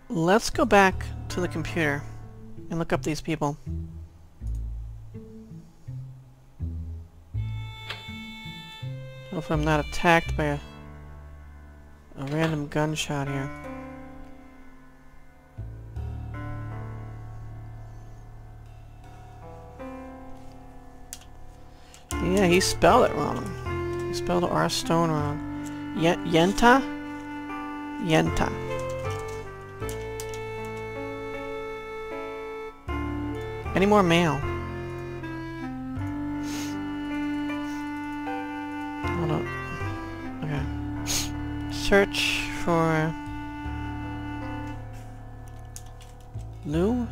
Let's go back to the computer and look up these people. Hopefully I'm not attacked by a random gunshot here. Yeah, he spelled it wrong. He spelled R stone wrong. Yenta? Yenta. Any more mail? Hold on. Okay. Search for Lou.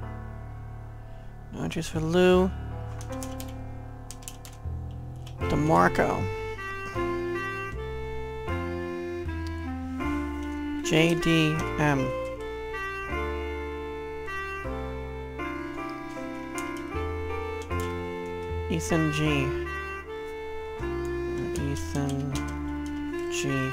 No entries for Lou. DeMarco. JDM. Ethan G. Ethan G.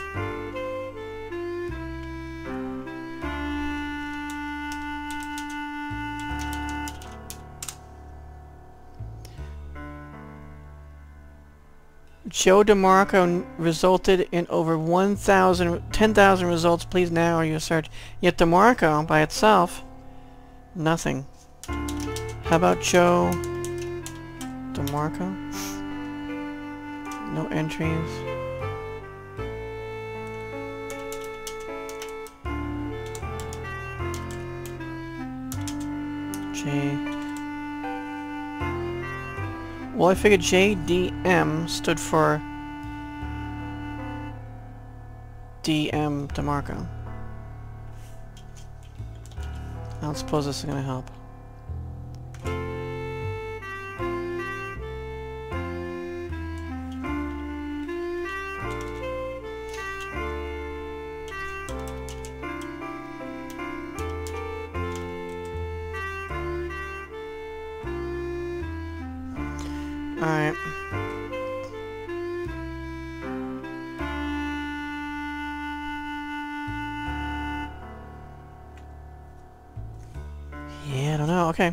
Joe DeMarco resulted in over 10,000 results. Please now or you search. Yet DeMarco by itself, nothing. How about Joe DeMarco? No entries. Well, I figured JDM stood for DM DeMarco. I don't suppose this is gonna help. Alright. Yeah, I don't know. Okay.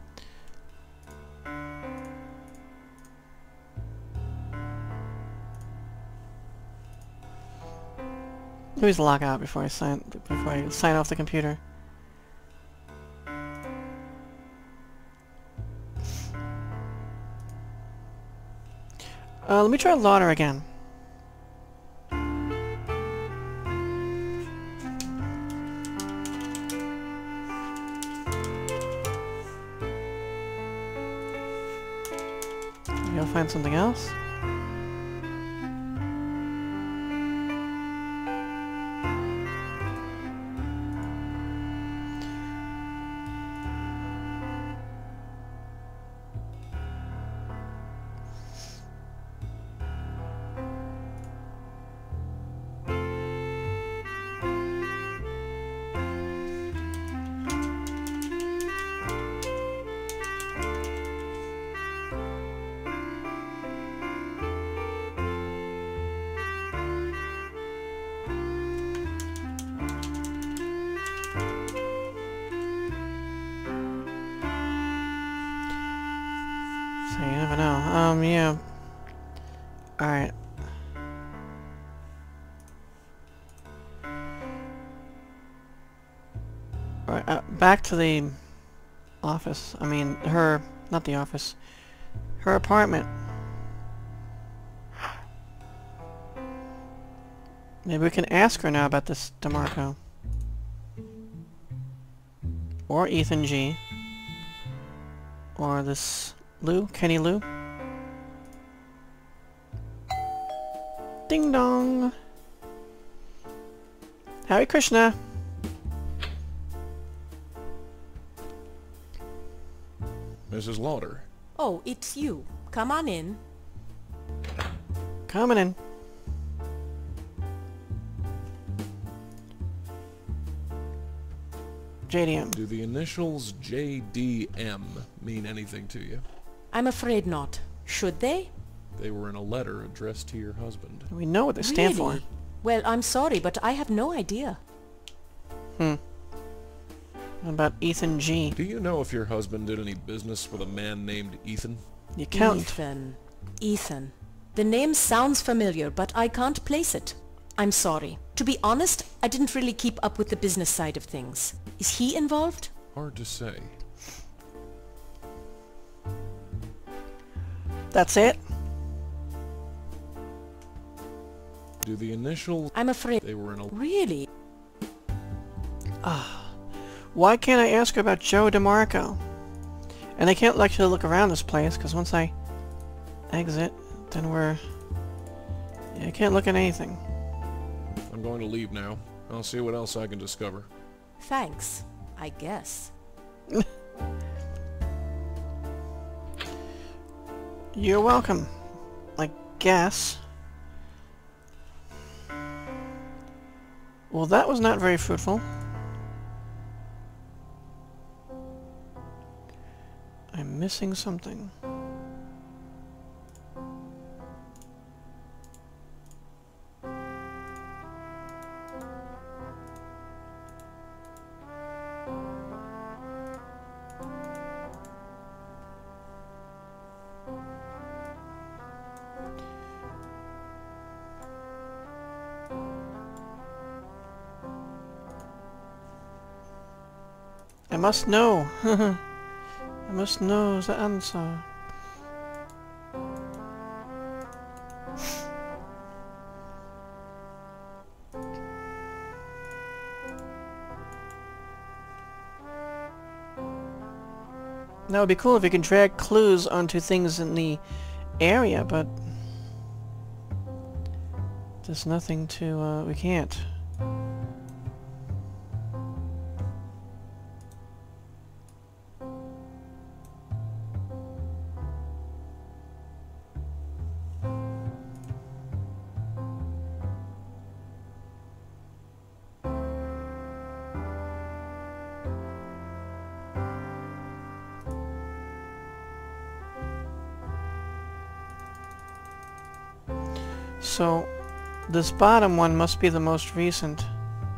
Please log out before I sign off the computer. Let me try Lauder again. Maybe I'll find something else. So you never know. Yeah. Alright. Alright, back to the office. I mean, not the office. Her apartment. Maybe we can ask her now about this DeMarco. Or Ethan G. Or this Lou, Kenny Lou. Ding dong. Hare Krishna. Mrs. Lauder. Oh, it's you. Come on in. Coming in. JDM. Do the initials JDM mean anything to you? I'm afraid not. Should they? They were in a letter addressed to your husband. We know what they stand for. Really? Well, I'm sorry, but I have no idea. What about Ethan G? Do you know if your husband did any business with a man named Ethan? The accountant. Ethan. Ethan. The name sounds familiar, but I can't place it. I'm sorry. To be honest, I didn't really keep up with the business side of things. Is he involved? Hard to say. That's it? Do the initials... I'm afraid... They were in a... Really? Why can't I ask her about Joe DeMarco? And I can't actually look around this place, because once I exit, then we're... Yeah, I can't look at anything. I'm going to leave now. I'll see what else I can discover. Thanks, I guess. You're welcome. I guess. Well, that was not very fruitful. I'm missing something. I must know. I must know the answer. That would be cool if you can drag clues onto things in the area, but there's nothing to, we can't. So, this bottom one must be the most recent.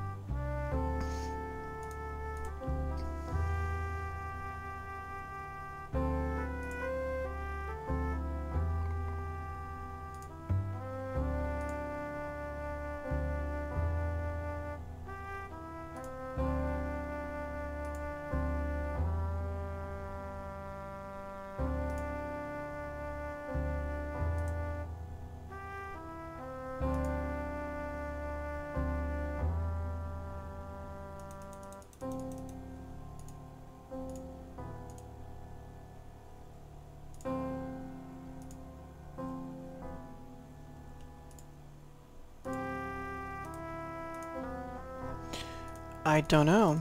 I don't know.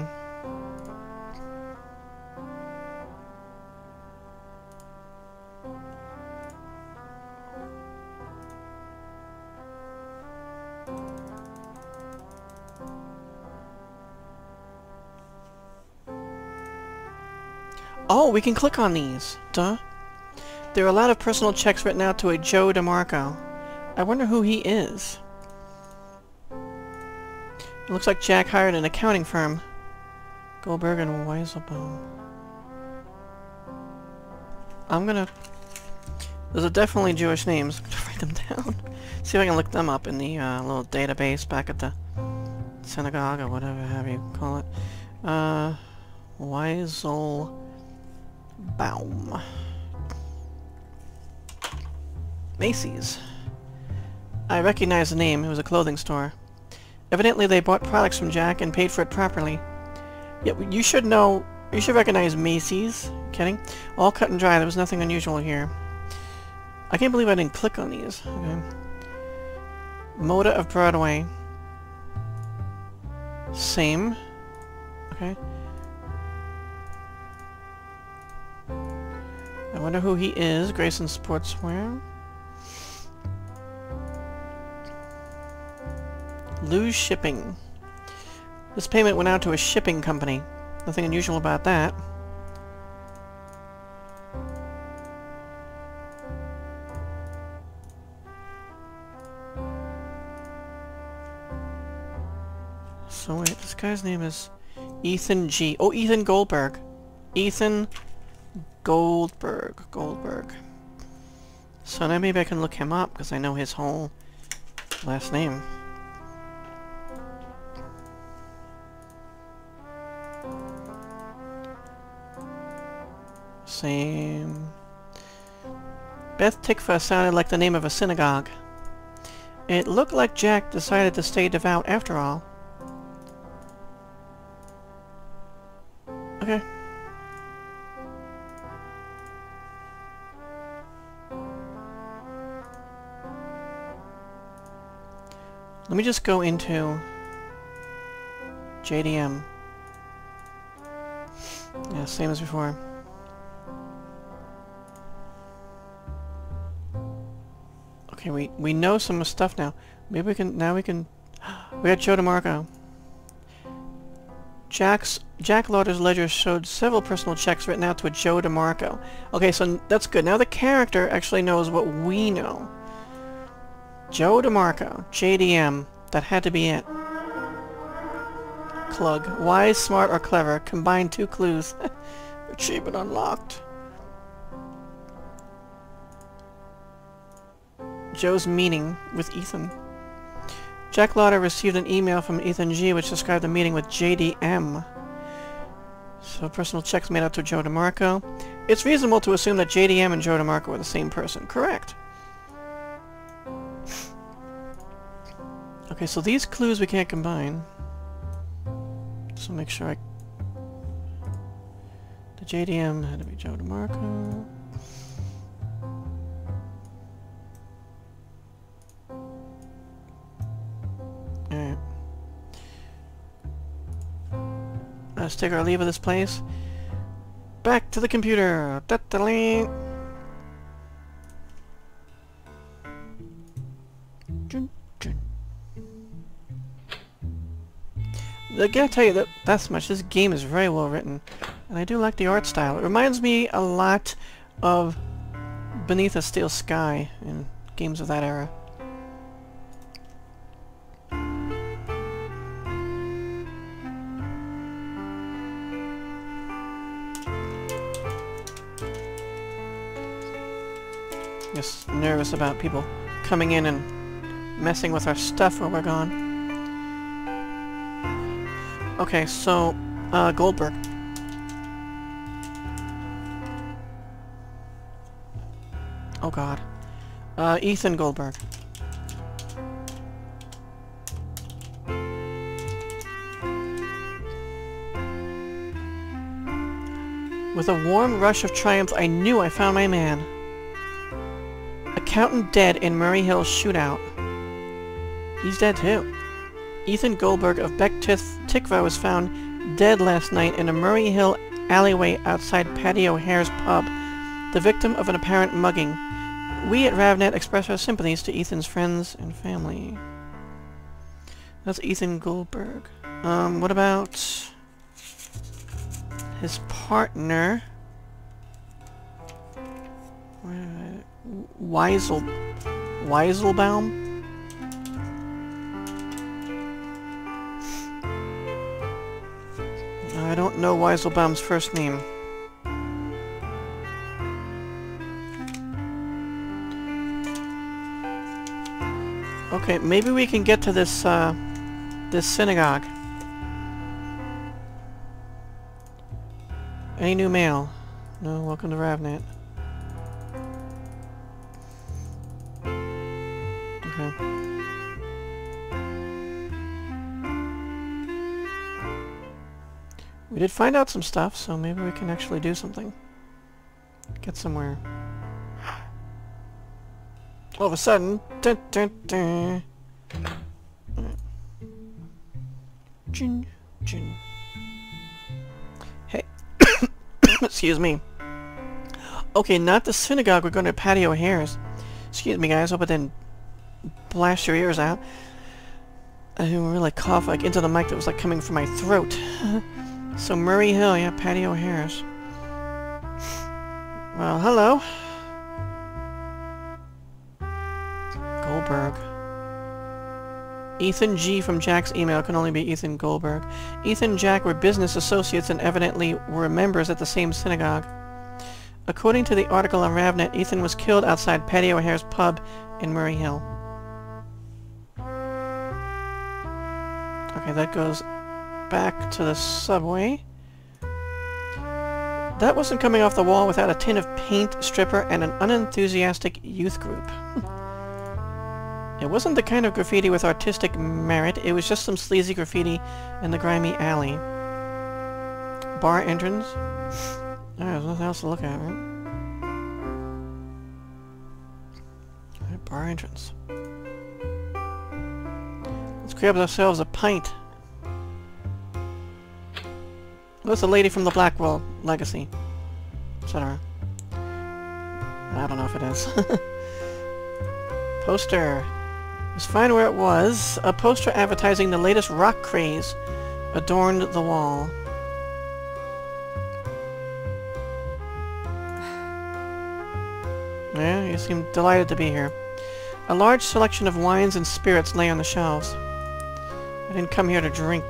Oh, we can click on these. Duh. There are a lot of personal checks written out to a Joe DeMarco. I wonder who he is. It looks like Jack hired an accounting firm. Goldberg and Weiselbaum. I'm gonna... Those are definitely Jewish names. I'm gonna write them down. See if I can look them up in the little database back at the synagogue or whatever have you call it. Weiselbaum. Macy's. I recognize the name. It was a clothing store. Evidently they bought products from Jack and paid for it properly. Yeah, you should know... You should recognize Macy's. Kidding? All cut and dry. There was nothing unusual here. I can't believe I didn't click on these. Okay. Moda of Broadway. Same. Okay. I wonder who he is. Grayson Sportswear. Lou's Shipping. This payment went out to a shipping company. Nothing unusual about that. So wait, this guy's name is Ethan G. Oh, Ethan Goldberg. Ethan Goldberg. Goldberg. So now maybe I can look him up, because I know his whole last name. Same. Beth Tikva sounded like the name of a synagogue. It looked like Jack decided to stay devout after all. Okay. Let me just go into JDM. Yeah, same as before. Okay, we know some stuff now. Maybe we can we got Joe DeMarco. Jack Lauder's ledger showed several personal checks written out to a Joe DeMarco. Okay, so that's good. Now the character actually knows what we know. Joe DeMarco, JDM. That had to be it. Klug. Wise, smart, or clever. Combine 2 clues. Achievement unlocked. Joe's meeting with Ethan. Jack Lauder received an email from Ethan G. which described the meeting with JDM. So personal checks made out to Joe DeMarco. It's reasonable to assume that JDM and Joe DeMarco are the same person. Correct. Okay, so these clues we can't combine. So make sure the JDM had to be Joe DeMarco. Alright. Let's take our leave of this place. Back to the computer. Da-da-ling. I gotta tell you that's much. This game is very well written, and I do like the art style. It reminds me a lot of Beneath a Steel Sky in games of that era. Just nervous about people coming in and messing with our stuff while we're gone. Okay, so, Goldberg. Oh god. Ethan Goldberg. With a warm rush of triumph, I knew I found my man. Accountant dead in Murray Hill's shootout. He's dead too. Ethan Goldberg of Tikva was found dead last night in a Murray Hill alleyway outside Paddy O'Hare's pub, the victim of an apparent mugging. We at RavNet express our sympathies to Ethan's friends and family. That's Ethan Goldberg. What about his partner? Weiselbaum? I don't know Weiselbaum's first name. Okay, maybe we can get to this, this synagogue. Any new mail? No, welcome to RavNet. Okay. We did find out some stuff, so maybe we can actually do something. Get somewhere. All of a sudden... Dun, dun, dun. Jin, jin. Hey. Excuse me. Okay, not the synagogue. We're going to Paddy O'Hare's. Excuse me, guys. Hope I didn't blast your ears out. I didn't really cough like into the mic that was like coming from my throat. So Murray Hill, yeah, Paddy O'Hare's. Well, hello. Goldberg. Ethan G from Jack's email can only be Ethan Goldberg. Ethan and Jack were business associates and evidently were members at the same synagogue. According to the article on Ravnet, Ethan was killed outside Paddy O'Hare's pub in Murray Hill. Okay, that goes back to the subway. That wasn't coming off the wall without a tin of paint, stripper, and an unenthusiastic youth group. It wasn't the kind of graffiti with artistic merit, it was just some sleazy graffiti in the grimy alley. Bar entrance. There's nothing else to look at, right? Alright, bar entrance. Let's grab ourselves a pint. What's the lady from the Blackwell Legacy? Etc. I don't know if it is. Poster. Let's find where it was. A poster advertising the latest rock craze adorned the wall. Yeah, you seem delighted to be here. A large selection of wines and spirits lay on the shelves. I didn't come here to drink.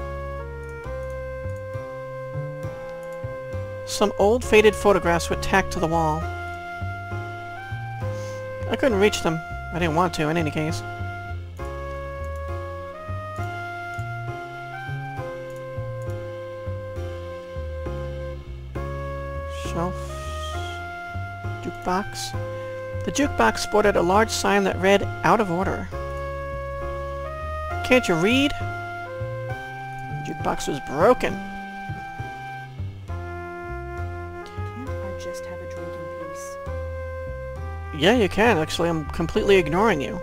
Some old faded photographs were tacked to the wall. I couldn't reach them. I didn't want to, in any case. Shelf. Jukebox. The jukebox sported a large sign that read, "Out of order." Can't you read? The jukebox was broken. Can't I just have a drink in peace? Yeah, you can. Actually, I'm completely ignoring you.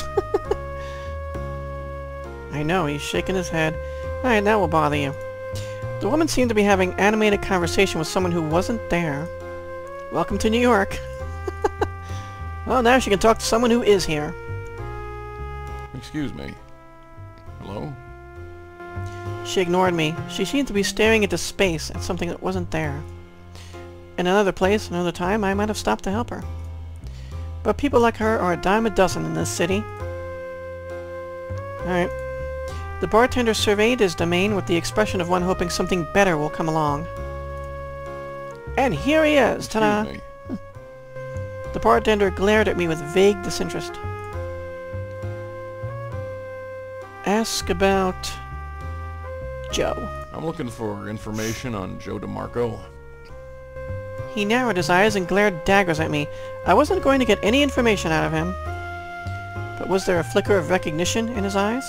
I know, he's shaking his head. Alright, that will bother you. The woman seemed to be having animated conversation with someone who wasn't there. Welcome to New York. Well, now she can talk to someone who is here. Excuse me. Hello? She ignored me. She seemed to be staring into space at something that wasn't there. In another place, another time, I might have stopped to help her. But people like her are a dime a dozen in this city. Alright. The bartender surveyed his domain with the expression of one hoping something better will come along. And here he is! Ta-da! Excuse me. The bartender glared at me with vague disinterest. Ask about... Joe. I'm looking for information on Joe DeMarco. He narrowed his eyes and glared daggers at me. I wasn't going to get any information out of him. But was there a flicker of recognition in his eyes?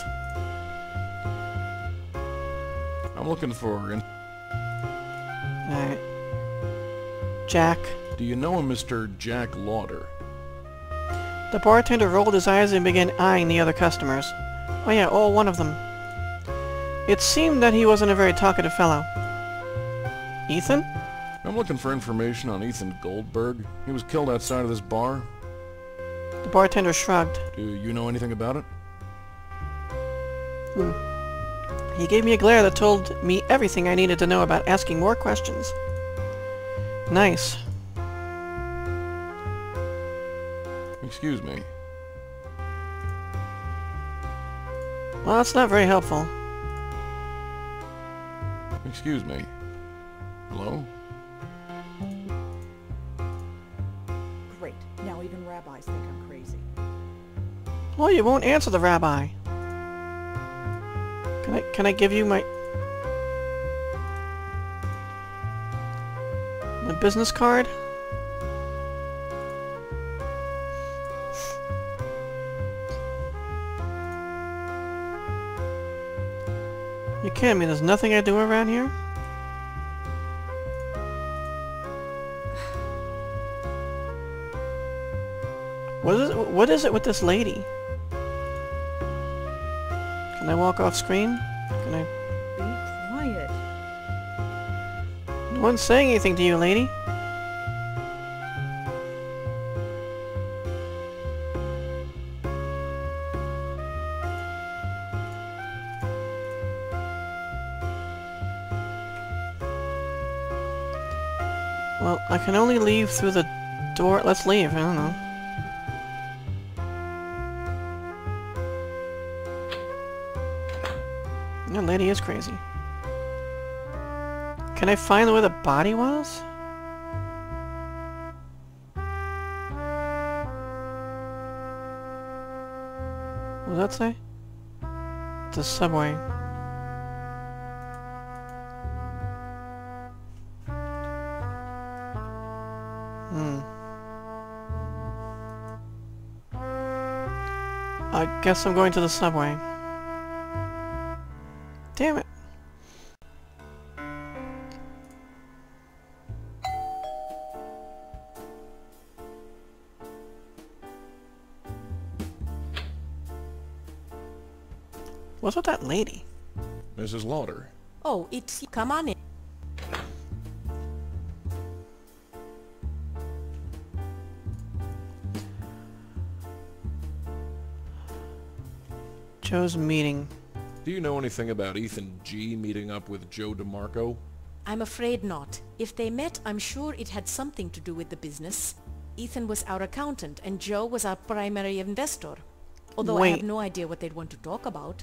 I'm looking for... Alright. Jack. Do you know a Mr. Jack Lauder? The bartender rolled his eyes and began eyeing the other customers. Oh yeah, all one of them. It seemed that he wasn't a very talkative fellow. Ethan? I'm looking for information on Ethan Goldberg. He was killed outside of this bar. The bartender shrugged. Do you know anything about it? He gave me a glare that told me everything I needed to know about asking more questions. Nice. Excuse me. Well, that's not very helpful. Excuse me. Hello? Great. Now even rabbis think I'm crazy. Well, you won't answer the rabbi. Can I give you my business card? You kidding me? There's nothing I do around here? What is it with this lady? Can I walk off screen? Can I... Be quiet. No one's saying anything to you, lady. Well, I can only leave through the door. Let's leave. I don't know. That lady is crazy. Can I find where the body was? What does that say? The subway. I guess I'm going to the subway. Damn it. What's with that lady? Mrs. Lauder. Oh, it's... Come on in. Joe's meeting. Do you know anything about Ethan G. meeting up with Joe DeMarco? I'm afraid not. If they met, I'm sure it had something to do with the business. Ethan was our accountant and Joe was our primary investor. Although I have Wait. no idea what they'd want to talk about.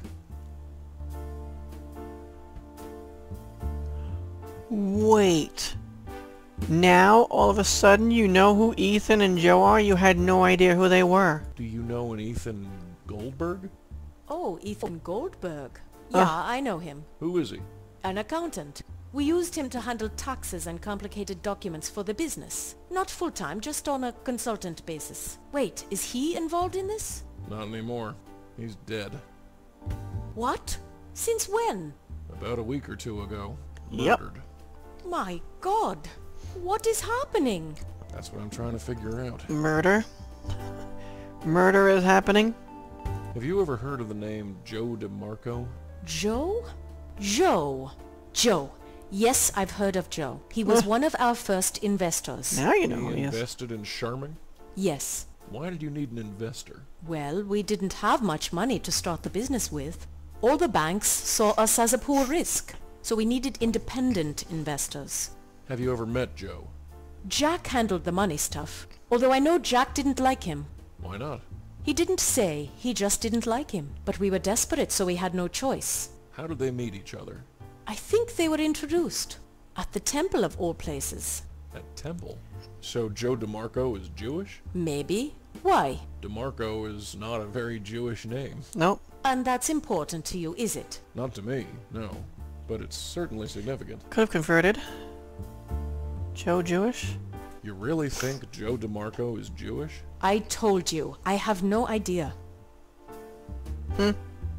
Wait. Now, all of a sudden, you know who Ethan and Joe are? You had no idea who they were. Do you know an Ethan Goldberg? Oh, Ethan Goldberg. Yeah, I know him. Who is he? An accountant. We used him to handle taxes and complicated documents for the business. Not full-time, just on a consultant basis. Wait, is he involved in this? Not anymore. He's dead. What? Since when? About a week or two ago. Yep. Murdered. My God! What is happening? That's what I'm trying to figure out. Murder? Murder is happening? Have you ever heard of the name Joe DeMarco? Joe? Joe. Joe. Yes, I've heard of Joe. He was one of our first investors. Now you know who He he is. invested in Charming? Yes. Why did you need an investor? Well, we didn't have much money to start the business with. All the banks saw us as a poor risk, so we needed independent investors. Have you ever met Joe? Jack handled the money stuff, although I know Jack didn't like him. Why not? He didn't say, he just didn't like him. But we were desperate, so we had no choice. How did they meet each other? I think they were introduced. At the temple of all places. At Temple? So Joe DeMarco is Jewish? Maybe. Why? DeMarco is not a very Jewish name. Nope. And that's important to you, is it? Not to me, no. But it's certainly significant. Could have converted. Joe Jewish? You really think Joe DeMarco is Jewish? I told you, I have no idea. Let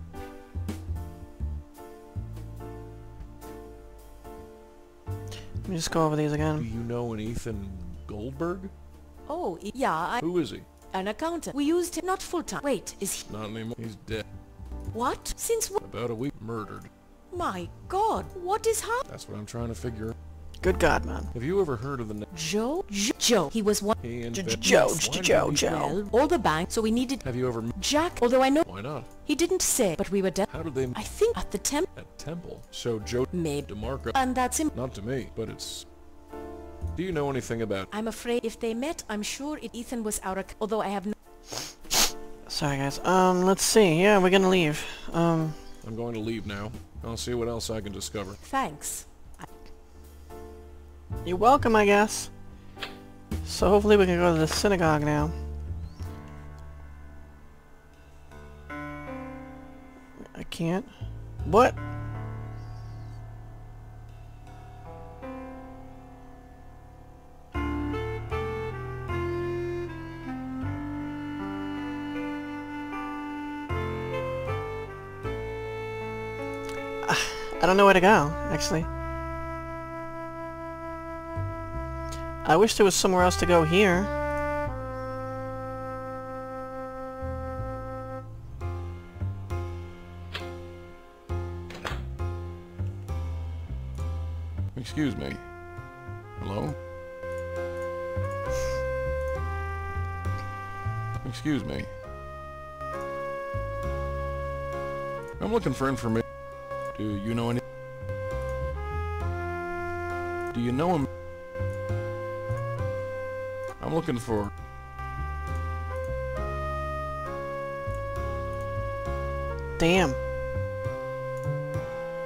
me just go over these Do again. you know an Ethan Goldberg? Oh, yeah, Who is he? an accountant. We used him not full-time. Wait, is he... Not anymore. He's dead. What? Since when? About a week. Murdered. My God, what is happening? That's what I'm trying to figure out. Good God, man. Have you ever heard of the name? Joe? Joe. He was one... He Joe, invested... Joe, Why did Joe, he- Joe. Well, all the banks, so we needed... Have you ever... Jack, although I know... Why not? He didn't say, but we were How did they... I think at the temple... At Temple? So Joe Maybe. DeMarco... And that's him. Not to me, but it's... Do you know anything about... I'm afraid if they met, I'm sure Ethan was our... Although I have no... Sorry, guys. Let's see. Yeah, we're gonna leave. I'm going to leave now. I'll see what else I can discover. Thanks. You're welcome, I guess. So hopefully we can go to the synagogue now. I can't. What? I don't know where to go, actually. I wish there was somewhere else to go here. Excuse me. Hello? Excuse me. I'm looking for information. Do you know any... Do you know him? I'm looking for... Damn.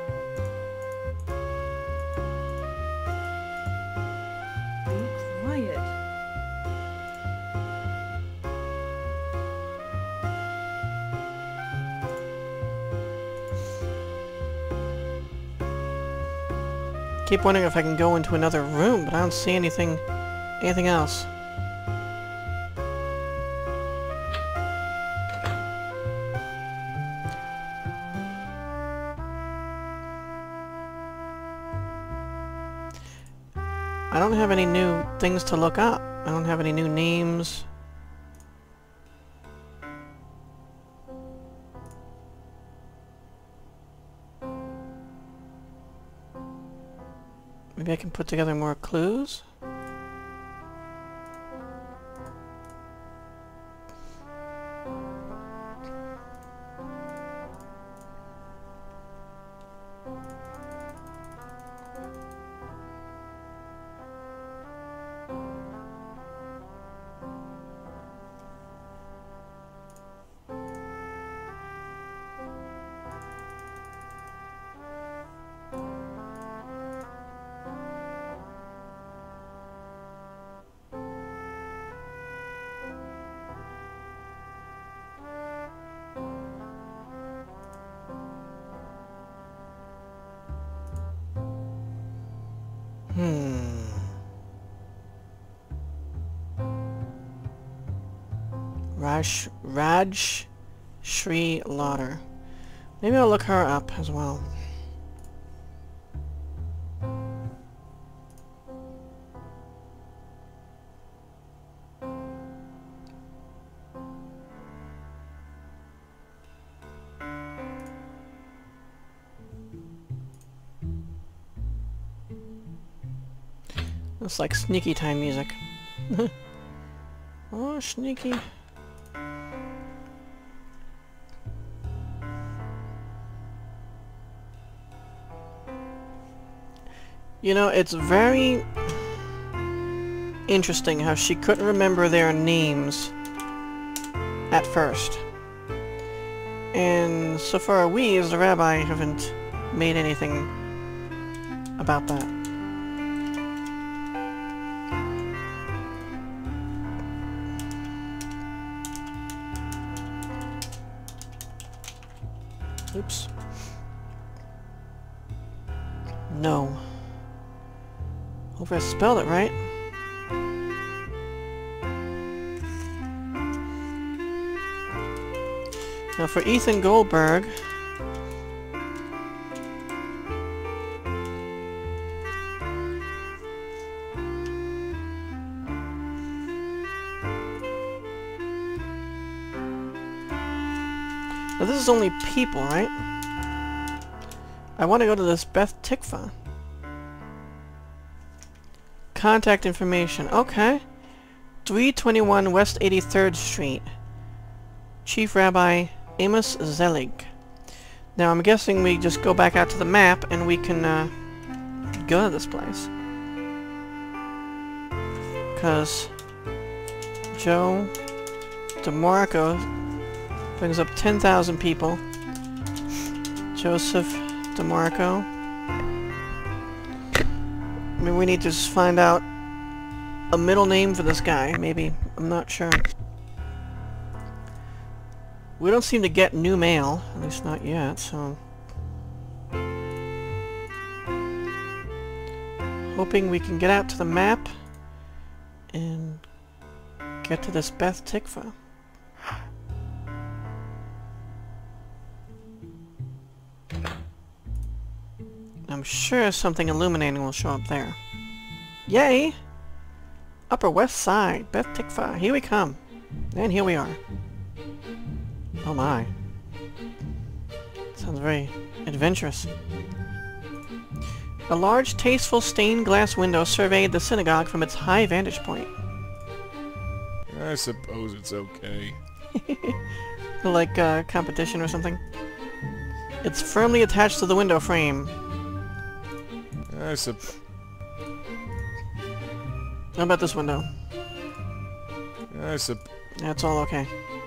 keep wondering if I can go into another room, but I don't see anything else. I don't have any new things to look up. I don't have any new names. Maybe I can put together more clues? Raj Shri Lauder. Maybe I'll look her up as well. Looks like sneaky time music. Oh, sneaky. You know, it's very interesting how she couldn't remember their names at first. And so far we, as the rabbi, haven't made anything about that. Oops. No. Hope I spelled it right. Now for Ethan Goldberg, now this is only people, right? I want to go to this Beth Tikva. Contact information. Okay. 321 West 83rd Street. Chief Rabbi Amos Zelig. Now I'm guessing we just go back out to the map and we can go to this place. Because Joe DeMarco brings up 10,000 people. Joseph DeMarco. Maybe we need to just find out a middle name for this guy, maybe. I'm not sure. We don't seem to get new mail, at least not yet, so... hoping we can get out to the map and get to this Beth Tikva. I'm sure something illuminating will show up there. Yay! Upper West Side, Beth Tikva, here we come. And here we are. Oh my. Sounds very adventurous. A large, tasteful stained glass window surveyed the synagogue from its high vantage point. I suppose it's okay. Like a competition or something. It's firmly attached to the window frame. How about this window? That's all okay.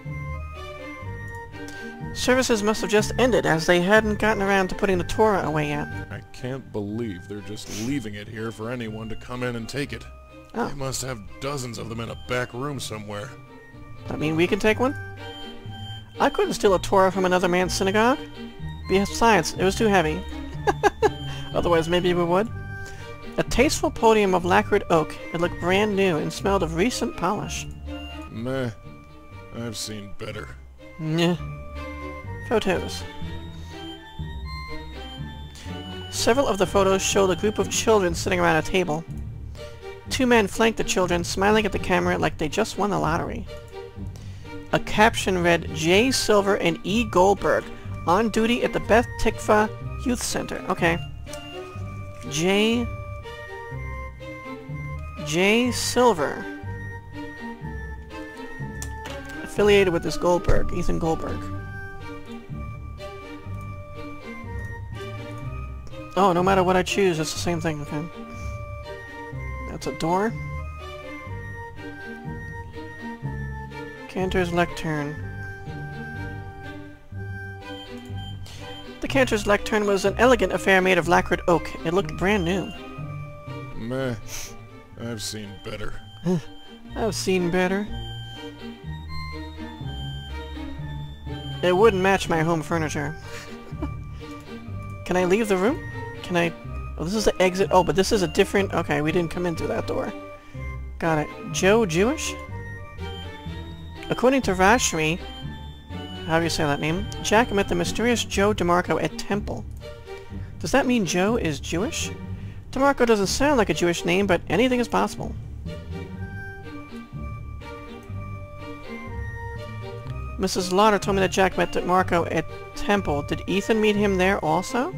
Services must have just ended, as they hadn't gotten around to putting the Torah away yet. I can't believe they're just leaving it here for anyone to come in and take it. Oh. They must have dozens of them in a back room somewhere. That mean we can take one? I couldn't steal a Torah from another man's synagogue. Besides, it was too heavy. Otherwise, maybe we would. A tasteful podium of lacquered oak. It looked brand new and smelled of recent polish. Meh. I've seen better. Nyeh. Photos. Several of the photos showed a group of children sitting around a table. Two men flanked the children, smiling at the camera like they just won the lottery. A caption read, J. Silver and E. Goldberg, on duty at the Beth Tikva Youth Center. Okay. J. Silver. Affiliated with this Goldberg, Ethan Goldberg. Oh, no matter what I choose, it's the same thing, okay. That's a door. Cantor's lectern. The Cantor's lectern was an elegant affair made of lacquered oak. It looked brand new. Meh. I've seen better. I've seen better. It wouldn't match my home furniture. Can I leave the room? Can I... Oh, this is the exit. Oh, but this is a different... Okay, we didn't come in through that door. Got it. Joe Jewish? According to Rashmi... How do you say that name? Jack met the mysterious Joe DeMarco at Temple. Does that mean Joe is Jewish? DeMarco doesn't sound like a Jewish name, but anything is possible. Mrs. Lauder told me that Jack met DeMarco at Temple. Did Ethan meet him there also?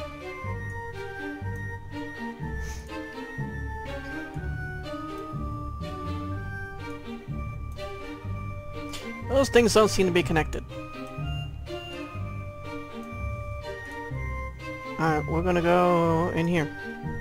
Those things don't seem to be connected. Alright, we're gonna go in here.